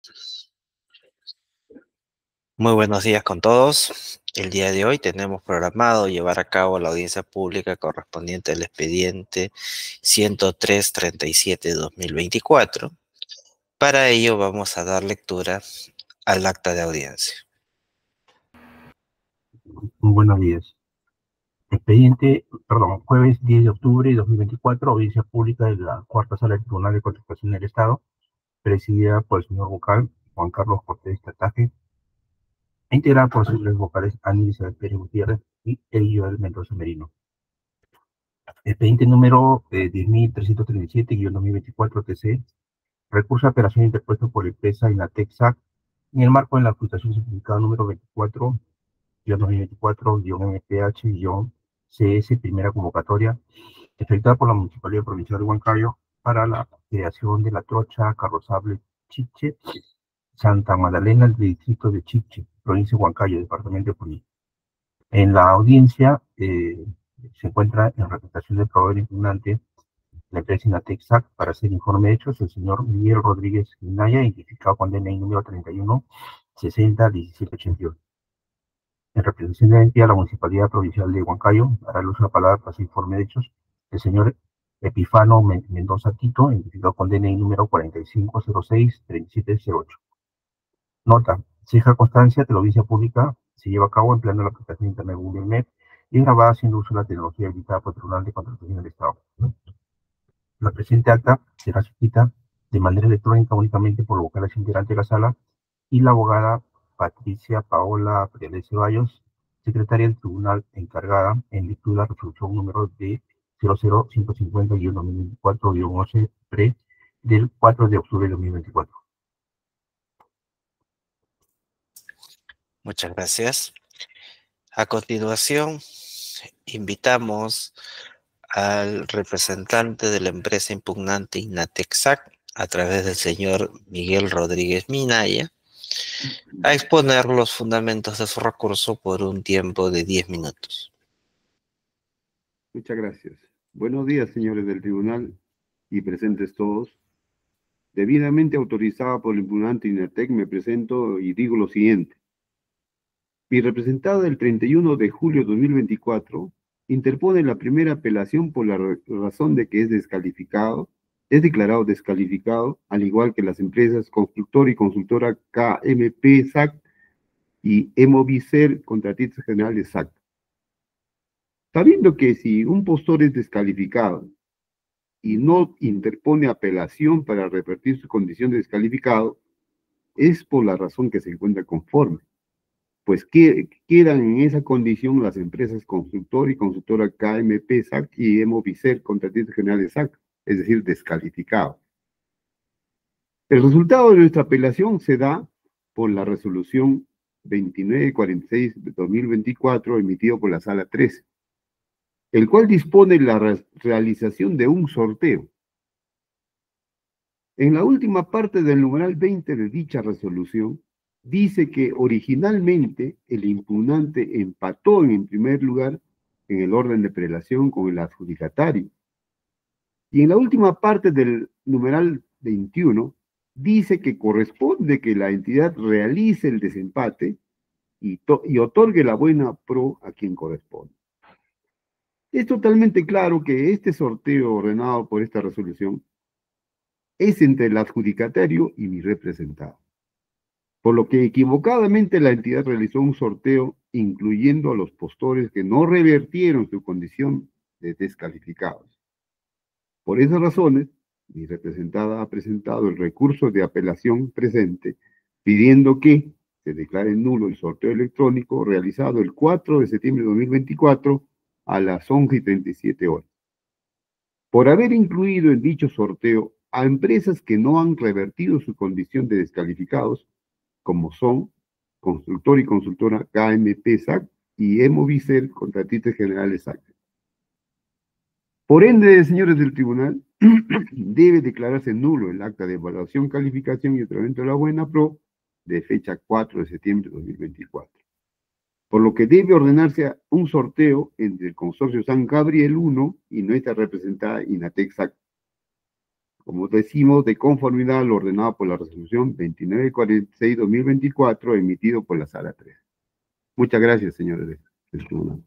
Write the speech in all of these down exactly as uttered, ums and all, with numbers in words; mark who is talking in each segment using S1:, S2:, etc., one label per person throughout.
S1: Muy buenos días con todos. El día de hoy tenemos programado llevar a cabo la audiencia pública correspondiente al expediente ciento tres treinta y siete de dos mil veinticuatro. Para ello vamos a dar lectura al acta de audiencia.
S2: Muy buenos días. Expediente, perdón, jueves diez de octubre de dos mil veinticuatro, audiencia pública de la Cuarta Sala del Tribunal de Contratación del Estado, presidida por el señor vocal Juan Carlos Cortés Tataje, e integrada por los señores vocales Ana Elizabeth Pérez Gutiérrez y Elioel Mendoza Merino. Expediente número eh, diez mil trescientos treinta y siete guion dos mil veinticuatro T C, recurso de apelación interpuesto por la empresa Inatec S A C en el marco de la acusación simplificada número veinticuatro guion dos mil veinticuatro guion M P H guion C S, primera convocatoria, efectuada por la Municipalidad Provincial de Huancayo para la creación de la trocha carrozable Chiche, Santa Magdalena, del distrito de Chiche, provincia de Huancayo, departamento de Puní. En la audiencia eh, se encuentra en representación del proveedor impugnante, la empresa Inatec S A C, para hacer informe de hechos, el señor Miguel Rodríguez Minaya, identificado con D N I número treinta y uno sesenta diecisiete ochenta y uno. En representación de la entidad, la Municipalidad Provincial de Huancayo, hará el uso de la palabra para su informe de hechos el señor Epifano Mendoza Tito, identificado con D N I número cuarenta y cinco cero seis treinta y siete cero ocho. Nota: se deja constancia que la audiencia pública se lleva a cabo empleando la aplicación de Internet Google Meet y grabada haciendo uso de la tecnología habilitada por el Tribunal de Contratación del Estado. La presente acta será suscrita de manera electrónica únicamente por los vocales integrantes de la sala y la abogada Patricia Paola Priale Ceballos, secretaria del tribunal encargada en virtud de la resolución número de cero cero cinco cincuenta guion dos mil veinticuatro guion once pre del cuatro de octubre de dos mil veinticuatro.
S1: Muchas gracias. A continuación, invitamos al representante de la empresa impugnante Inatec S A C, a través del señor Miguel Rodríguez Minaya, a exponer los fundamentos de su recurso por un tiempo de diez minutos.
S3: Muchas gracias. Buenos días, señores del tribunal y presentes todos. Debidamente autorizada por el impugnante Inatec, me presento y digo lo siguiente. Mi representado del treinta y uno de julio de dos mil veinticuatro interpone la primera apelación por la razón de que es descalificado, es declarado descalificado, al igual que las empresas Constructor y Consultora K M P S A C y Emovicer, contratistas generales S A C. Sabiendo que si un postor es descalificado y no interpone apelación para revertir su condición de descalificado, es por la razón que se encuentra conforme, pues que, quedan en esa condición las empresas Constructor y Consultora K M P S A C y Emovicer, contratistas generales S A C, es decir, descalificados. El resultado de nuestra apelación se da por la resolución veintinueve cuarenta y seis de dos mil veinticuatro emitido por la Sala trece, el cual dispone la re realización de un sorteo. En la última parte del numeral veinte de dicha resolución, dice que originalmente el impugnante empató en primer lugar en el orden de prelación con el adjudicatario. Y en la última parte del numeral veintiuno, dice que corresponde que la entidad realice el desempate y, y otorgue la buena pro a quien corresponde. Es totalmente claro que este sorteo ordenado por esta resolución es entre el adjudicatario y mi representado, por lo que equivocadamente la entidad realizó un sorteo incluyendo a los postores que no revertieron su condición de descalificados. Por esas razones, mi representada ha presentado el recurso de apelación presente, pidiendo que se declare nulo el sorteo electrónico realizado el cuatro de septiembre de dos mil veinticuatro a las once y treinta y siete horas, por haber incluido en dicho sorteo a empresas que no han revertido su condición de descalificados, como son Constructor y Consultora K M P S A C y Emovicer, contratistas generales S A C. Por ende, señores del tribunal, debe declararse nulo el acta de evaluación, calificación y otorgamiento de la buena pro de fecha cuatro de septiembre de dos mil veinticuatro. Por lo que debe ordenarse un sorteo entre el consorcio San Gabriel uno y nuestra representada Inatec S A C. como decimos, de conformidad a lo ordenado por la resolución veintinueve cuarenta y seis guión dos mil veinticuatro emitido por la Sala tres. Muchas gracias, señores del tribunal.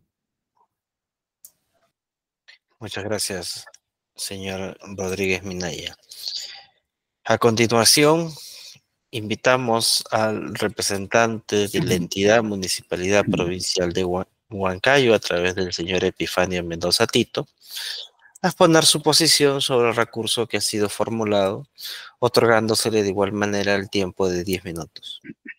S1: Muchas gracias, señor Rodríguez Minaya. A continuación, invitamos al representante de la entidad Municipalidad Provincial de Huancayo, a través del señor Epifanio Mendoza Tito, a exponer su posición sobre el recurso que ha sido formulado, otorgándosele de igual manera el tiempo de diez minutos.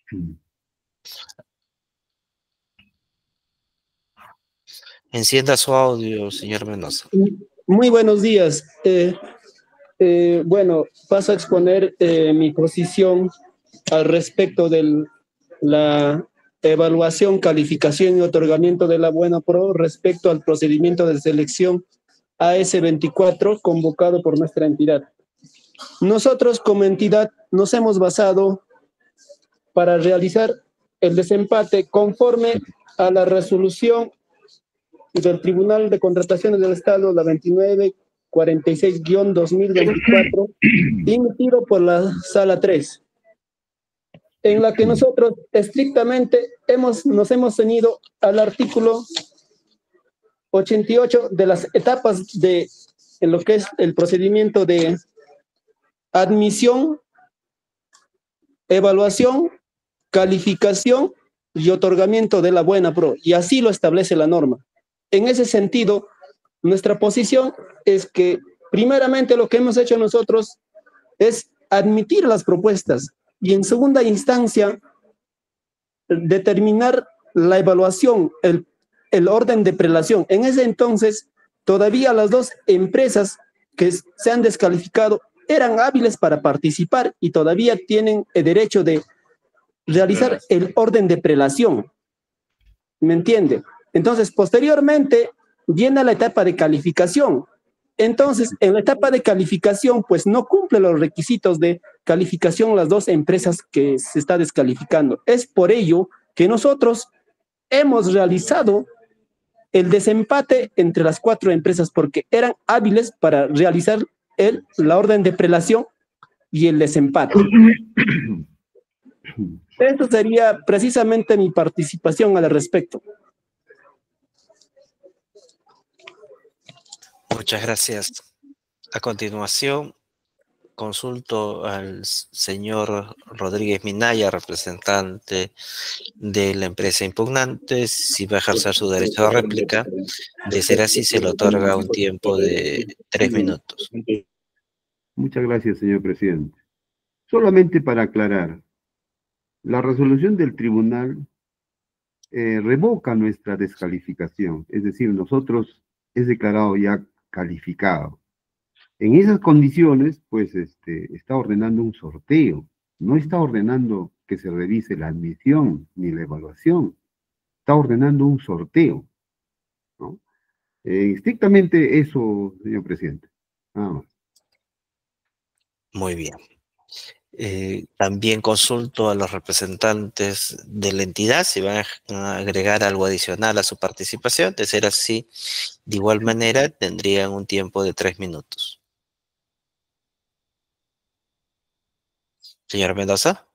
S1: Encienda su audio, señor Mendoza.
S4: Muy buenos días. Eh, eh, bueno, paso a exponer eh, mi posición al respecto de la evaluación, calificación y otorgamiento de la Buena Pro respecto al procedimiento de selección A S veinticuatro convocado por nuestra entidad. Nosotros como entidad nos hemos basado para realizar el desempate conforme a la resolución del Tribunal de Contrataciones del Estado, la veintinueve cuarenta y seis guión dos mil veinticuatro, emitido por la Sala tres, en la que nosotros estrictamente hemos, nos hemos ceñido al artículo ochenta y ocho de las etapas de en lo que es el procedimiento de admisión, evaluación, calificación y otorgamiento de la Buena Pro, y así lo establece la norma. En ese sentido, nuestra posición es que primeramente lo que hemos hecho nosotros es admitir las propuestas y en segunda instancia determinar la evaluación, el, el orden de prelación. En ese entonces, todavía las dos empresas que se han descalificado eran hábiles para participar y todavía tienen el derecho de realizar el orden de prelación. ¿Me entiende? Entonces, posteriormente, viene la etapa de calificación. Entonces, en la etapa de calificación, pues no cumple los requisitos de calificación las dos empresas que se está descalificando. Es por ello que nosotros hemos realizado el desempate entre las cuatro empresas porque eran hábiles para realizar el, la orden de prelación y el desempate. Eso sería precisamente mi participación al respecto.
S1: Muchas gracias. A continuación, consulto al señor Rodríguez Minaya, representante de la empresa impugnante, si va a ejercer su derecho de réplica. De ser así, se le otorga un tiempo de tres minutos.
S3: Muchas gracias, señor presidente. Solamente para aclarar, la resolución del tribunal eh, revoca nuestra descalificación, es decir, nosotros es declarado ya calificado. En esas condiciones, pues, este, está ordenando un sorteo, no está ordenando que se revise la admisión ni la evaluación, está ordenando un sorteo, ¿no? Eh, estrictamente eso, señor presidente, nada más.
S1: Muy bien. Eh, también consulto a los representantes de la entidad si van a agregar algo adicional a su participación. De ser así, de igual manera, tendrían un tiempo de tres minutos. Señor Mendoza.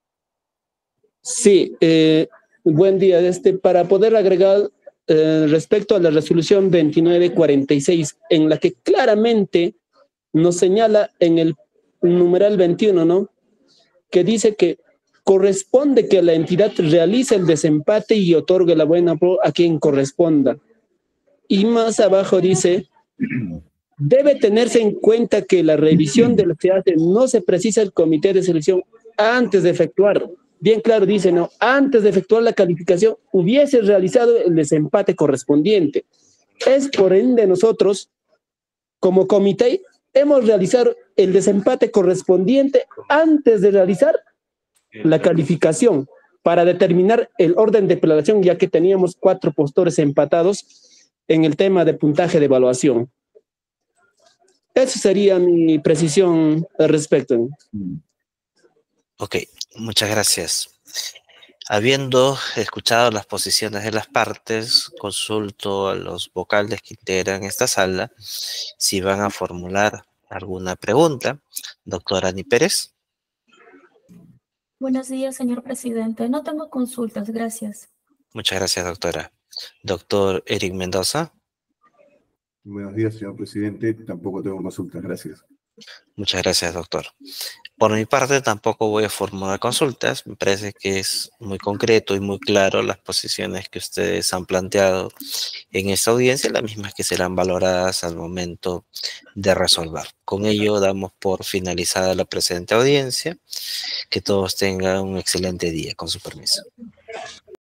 S4: Sí, eh, buen día. Este, para poder agregar eh, respecto a la resolución veintinueve cuarenta y seis, en la que claramente nos señala en el numeral veintiuno, ¿no?, que dice que corresponde que la entidad realice el desempate y otorgue la Buena Pro a quien corresponda. Y más abajo dice, debe tenerse en cuenta que la revisión de lo que hace no se precisa el comité de selección antes de efectuar. Bien claro dice, no, antes de efectuar la calificación hubiese realizado el desempate correspondiente. Es por ende nosotros, como comité, hemos realizado el desempate correspondiente antes de realizar la calificación para determinar el orden de prelación, ya que teníamos cuatro postores empatados en el tema de puntaje de evaluación. Esa sería mi precisión al respecto.
S1: Ok, muchas gracias. Habiendo escuchado las posiciones de las partes, consulto a los vocales que integran esta sala si van a formular ¿Alguna pregunta? Doctora Ani Pérez.
S5: Buenos días, señor presidente. No tengo consultas, gracias.
S1: Muchas gracias, doctora. Doctor Eric Mendoza.
S6: Buenos días, señor presidente. Tampoco tengo consultas, gracias.
S1: Muchas gracias, doctor. Por mi parte, tampoco voy a formular consultas. Me parece que es muy concreto y muy claro las posiciones que ustedes han planteado en esta audiencia, las mismas que serán valoradas al momento de resolver. Con ello, damos por finalizada la presente audiencia. Que todos tengan un excelente día, con su permiso.